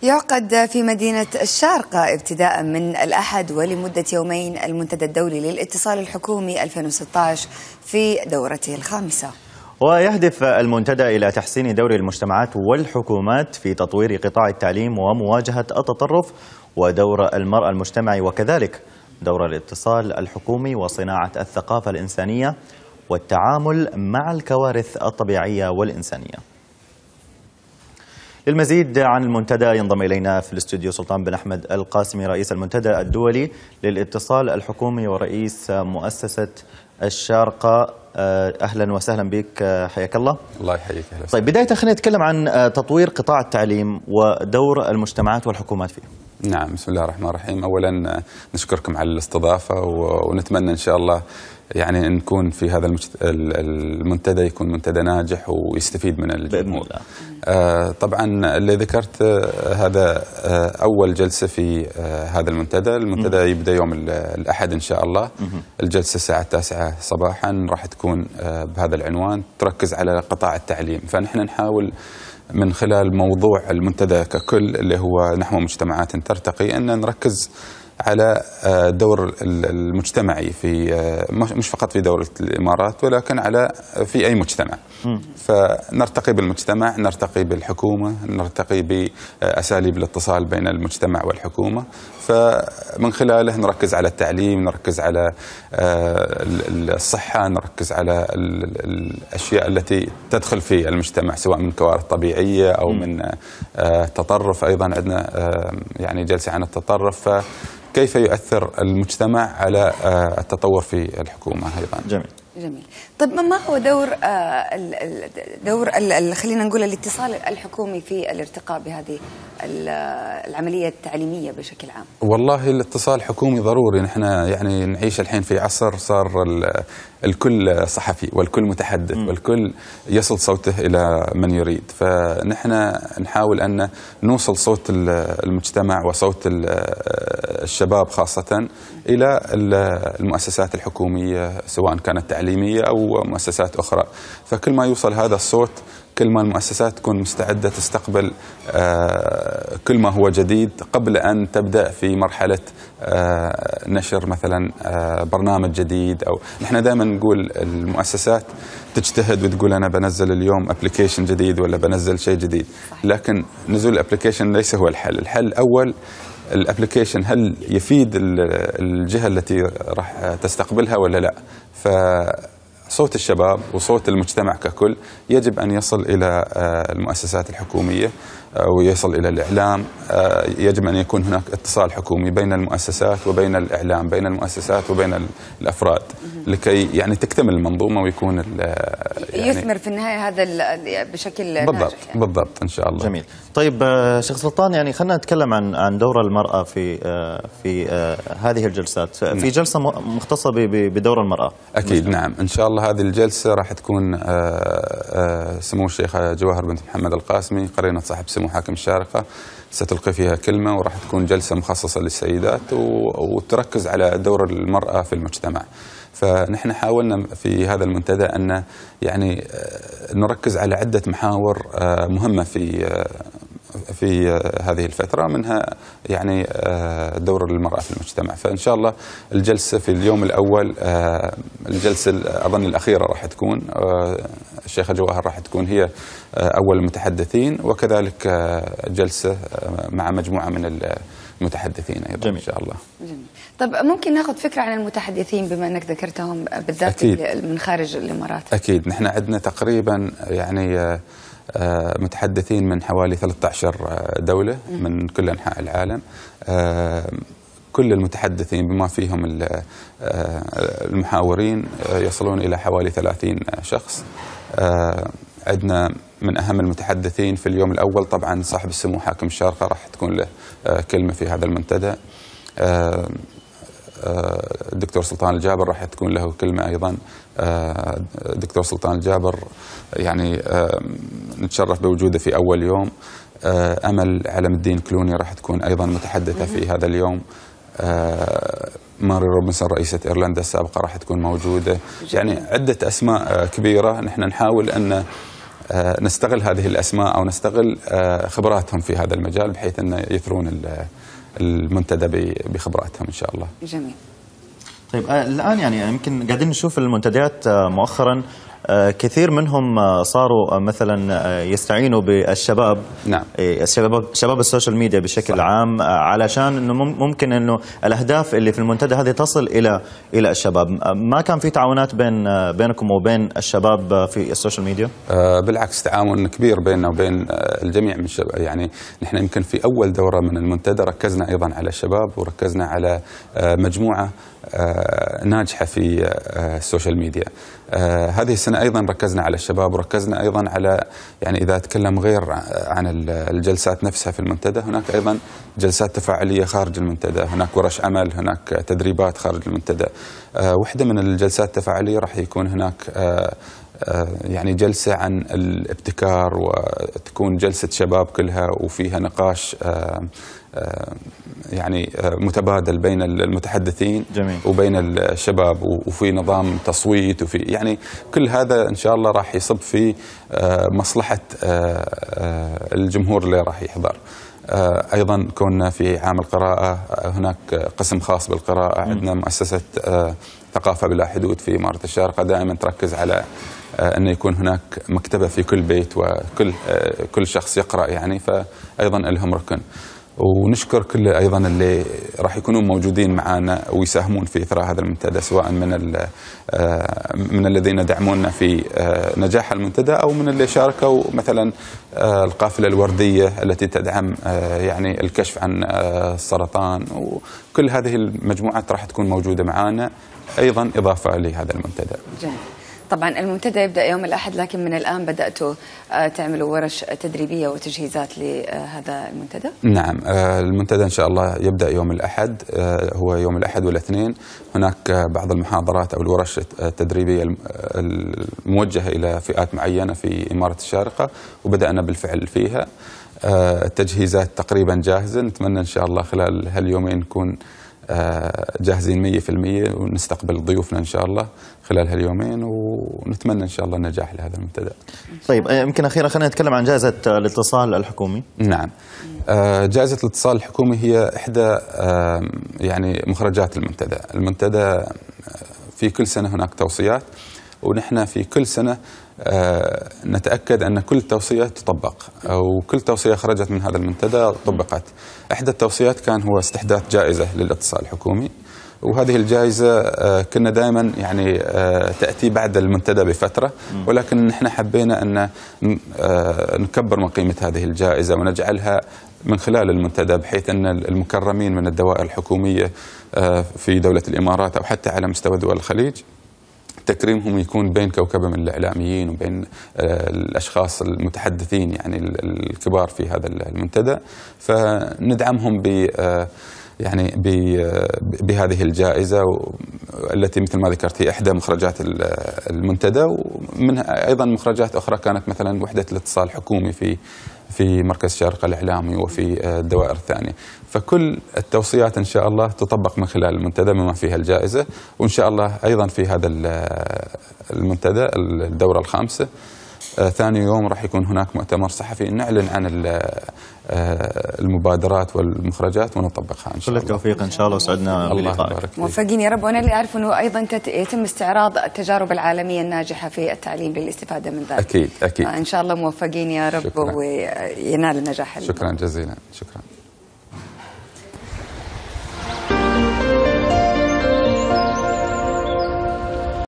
يعقد في مدينة الشارقة ابتداء من الأحد ولمدة يومين المنتدى الدولي للاتصال الحكومي 2016 في دورته الخامسة. ويهدف المنتدى إلى تحسين دور المجتمعات والحكومات في تطوير قطاع التعليم ومواجهة التطرف ودور المرأة المجتمعي، وكذلك دور الاتصال الحكومي وصناعة الثقافة الإنسانية والتعامل مع الكوارث الطبيعية والإنسانية. للمزيد عن المنتدى ينضم إلينا في الاستوديو سلطان بن أحمد القاسمي، رئيس المنتدى الدولي للاتصال الحكومي ورئيس مؤسسة الشارقة. أهلا وسهلا بك، حياك الله. الله يحييك. طيب، بداية خلينا نتكلم عن تطوير قطاع التعليم ودور المجتمعات والحكومات فيه. نعم، بسم الله الرحمن الرحيم. أولا نشكركم على الاستضافة ونتمنى إن شاء الله يعني أن نكون في هذا المنتدى يكون منتدى ناجح ويستفيد من الجمهور. طبعا اللي ذكرت هذا أول جلسة في هذا المنتدى يبدأ يوم الأحد إن شاء الله. الجلسة الساعة 9 صباحا راح تكون بهذا العنوان، تركز على قطاع التعليم. فنحن نحاول من خلال موضوع المنتدى ككل اللي هو نحو مجتمعات ترتقي أن نركز على دور المجتمعي في مش فقط في دولة الإمارات ولكن في أي مجتمع. فنرتقي بالمجتمع، نرتقي بالحكومة، نرتقي بأساليب الاتصال بين المجتمع والحكومة. فمن خلاله نركز على التعليم، نركز على الصحة، نركز على الأشياء التي تدخل في المجتمع سواء من كوارث طبيعية أو من تطرف. أيضا عندنا يعني جلسة عن التطرف، كيف يؤثر المجتمع على التطور في الحكومة أيضا. جميل. طيب، ما هو دور خلينا نقول الاتصال الحكومي في الارتقاء بهذه العملية التعليمية بشكل عام؟ والله الاتصال الحكومي ضروري. نحن يعني نعيش الحين في عصر صار الكل صحفي والكل متحدث والكل يصل صوته إلى من يريد. فنحن نحاول أن نوصل صوت المجتمع وصوت الشباب خاصة إلى المؤسسات الحكومية سواء كانت تعليمية أو مؤسسات أخرى. فكل ما يوصل هذا الصوت كل ما المؤسسات تكون مستعدة تستقبل كل ما هو جديد قبل أن تبدأ في مرحلة نشر مثلا برنامج جديد. أو نحن دائما نقول المؤسسات تجتهد وتقول أنا بنزل اليوم أبليكيشن جديد ولا بنزل شيء جديد، لكن نزول الأبليكيشن ليس هو الحل. الحل الأول الابليكيشن هل يفيد الجهة التي راح تستقبلها ولا لا. فصوت الشباب وصوت المجتمع ككل يجب أن يصل إلى المؤسسات الحكومية ويصل إلى الإعلام. يجب أن يكون هناك اتصال حكومي بين المؤسسات وبين الإعلام، بين المؤسسات وبين الأفراد، لكي يعني تكتمل المنظومة ويكون يعني يثمر في النهاية هذا بشكل ناجح. بالضبط إن شاء الله. جميل. طيب شيخ سلطان، يعني خلينا نتكلم عن دور المرأة في هذه الجلسات. في جلسة مختصة بدور المرأة. أكيد نعم، إن شاء الله هذه الجلسة راح تكون سمو الشيخة جواهر بنت محمد القاسمي قرينة صاحب سمو حاكم الشارقة ستلقي فيها كلمة، وراح تكون جلسة مخصصة للسيدات وتركز على دور المرأة في المجتمع. فنحن حاولنا في هذا المنتدى أن يعني نركز على عدة محاور مهمة في هذه الفترة، منها يعني دور المرأة في المجتمع. فإن شاء الله الجلسة في اليوم الأول، الجلسة أظن الأخيرة راح تكون الشيخة جواهر راح تكون هي أول المتحدثين، وكذلك جلسة مع مجموعة من المتحدثين أيضا. جميل. إن شاء الله. جميل. طب ممكن ناخذ فكرة عن المتحدثين بما أنك ذكرتهم بالذات أكيد. من خارج الإمارات. أكيد نحن عندنا تقريبا يعني متحدثين من حوالي 13 دولة من كل أنحاء العالم. كل المتحدثين بما فيهم المحاورين يصلون إلى حوالي 30 شخص. عندنا من أهم المتحدثين في اليوم الأول طبعا صاحب السمو حاكم الشارقة راح تكون له كلمة في هذا المنتدى. الدكتور سلطان الجابر راح تكون له كلمة أيضا. الدكتور سلطان الجابر يعني نتشرف بوجوده في أول يوم. أمل علم الدين كلوني راح تكون أيضا متحدثة في هذا اليوم. ماري روبنسون رئيسة إيرلندا السابقة راح تكون موجودة. يعني عدة أسماء كبيرة. نحن نحاول أن نستغل هذه الأسماء أو نستغل خبراتهم في هذا المجال بحيث أن يثرون المنتدى بخبراتهم إن شاء الله. جميل. طيب الآن يعني يمكن قاعدين نشوف المنتديات مؤخرا كثير منهم صاروا مثلا يستعينوا بالشباب. نعم. شباب السوشيال ميديا بشكل صحيح. عام علشان انه ممكن انه الاهداف اللي في المنتدى هذه تصل الى الشباب. ما كان في تعاونات بينكم وبين الشباب في السوشيال ميديا؟ بالعكس، تعاون كبير بيننا وبين الجميع من الشباب. يعني نحن يمكن في اول دوره من المنتدى ركزنا ايضا على الشباب وركزنا على مجموعه ناجحه في السوشيال ميديا. هذه السنة أيضا ركزنا على الشباب وركزنا أيضا على، يعني إذا أتكلم غير عن الجلسات نفسها في المنتدى، هناك أيضا جلسات تفاعلية خارج المنتدى، هناك ورش عمل، هناك تدريبات خارج المنتدى. واحدة من الجلسات التفاعلية راح يكون هناك يعني جلسة عن الابتكار، وتكون جلسة شباب كلها وفيها نقاش يعني متبادل بين المتحدثين. جميل. وبين الشباب، وفي نظام تصويت، وفي يعني كل هذا إن شاء الله راح يصب في مصلحة الجمهور اللي راح يحضر. أيضا كنا في عام القراءة هناك قسم خاص بالقراءة. عندنا مؤسسة ثقافة بلا حدود في إمارة الشارقة دائما تركز على أن يكون هناك مكتبة في كل بيت وكل شخص يقرأ، يعني فأيضا لهم ركن. ونشكر كل أيضا اللي راح يكونون موجودين معنا ويساهمون في إثراء هذا المنتدى، سواء من الذين دعمونا في نجاح المنتدى أو من اللي شاركوا مثلا القافلة الوردية التي تدعم يعني الكشف عن السرطان. وكل هذه المجموعات راح تكون موجودة معنا أيضا إضافة لهذا المنتدى. جميل. طبعا المنتدى يبدأ يوم الأحد، لكن من الآن بدأتوا تعملوا ورش تدريبية وتجهيزات لهذا المنتدى؟ نعم، المنتدى إن شاء الله يبدأ يوم الأحد، هو يوم الأحد والاثنين. هناك بعض المحاضرات أو الورش التدريبية الموجهة إلى فئات معينة في إمارة الشارقة، وبدأنا بالفعل فيها. التجهيزات تقريبا جاهزة، نتمنى إن شاء الله خلال هاليومين نكون جاهزين 100% ونستقبل ضيوفنا إن شاء الله خلال هاليومين، ونتمنى إن شاء الله النجاح لهذا المنتدى. طيب يمكن أخيرا خلينا نتكلم عن جائزة الاتصال الحكومي. نعم، جائزة الاتصال الحكومي هي إحدى يعني مخرجات المنتدى. المنتدى في كل سنة هناك توصيات، ونحن في كل سنة نتأكد أن كل توصية تطبق، أو كل توصية خرجت من هذا المنتدى طبقت. إحدى التوصيات كان هو استحداث جائزة للاتصال الحكومي، وهذه الجائزة كنا دائما يعني تأتي بعد المنتدى بفترة، ولكن نحن حبينا أن نكبر من قيمة هذه الجائزة ونجعلها من خلال المنتدى، بحيث أن المكرمين من الدوائر الحكومية في دولة الإمارات أو حتى على مستوى دول الخليج تكريمهم يكون بين كوكبة من الإعلاميين وبين الأشخاص المتحدثين يعني الكبار في هذا المنتدى، فندعمهم يعني بهذه الجائزة التي مثل ما ذكرت هي إحدى مخرجات المنتدى، ومنها أيضا مخرجات أخرى كانت مثلا وحدة الاتصال الحكومي في مركز الشارقة الإعلامي وفي الدوائر الثانية. فكل التوصيات إن شاء الله تطبق من خلال المنتدى بما فيها الجائزة. وإن شاء الله أيضا في هذا المنتدى الدورة الخامسة ثاني يوم راح يكون هناك مؤتمر صحفي نعلن عن المبادرات والمخرجات ونطبقها إن شاء الله. كل التوفيق إن شاء الله، وسعدنا بلقائك. موفقين يا رب. وأنا اللي أعرف أنه أيضا يتم استعراض التجارب العالمية الناجحة في التعليم للاستفادة من ذلك. أكيد أكيد. إن شاء الله موفقين يا رب. شكرا. وينال النجاح. شكرا جزيلا. شكرا.